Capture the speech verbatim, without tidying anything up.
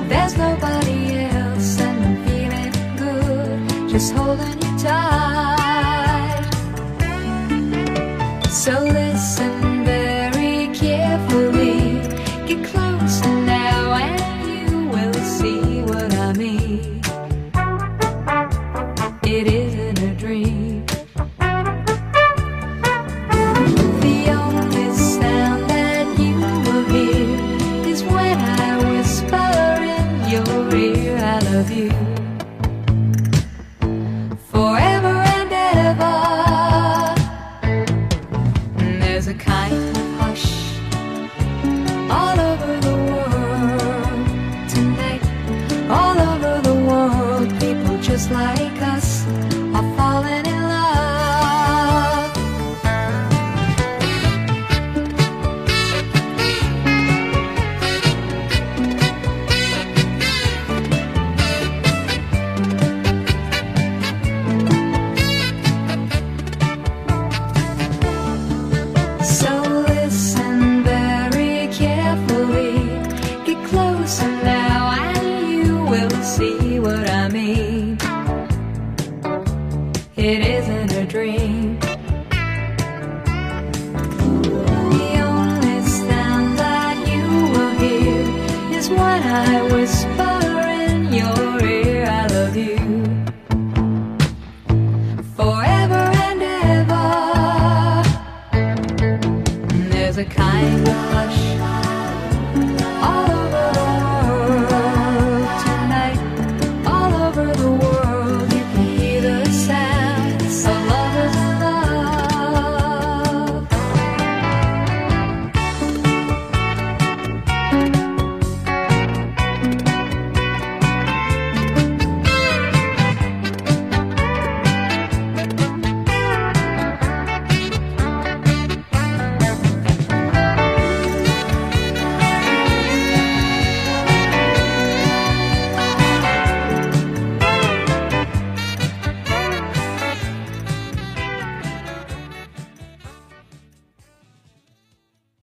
There's nobody else and I'm feeling good, just holding you tight. So listen very carefully, get closer now and you will see what I mean. It isn't a dream. The only sound that you will hear is when I whisper in your ear, I love you forever and ever. And there's a kind of hush all over the world tonight. All over the world, people just like us are falling in love. So listen very carefully, get closer now and you will see what I mean. It isn't a dream. The only sound that you will hear is when I whisper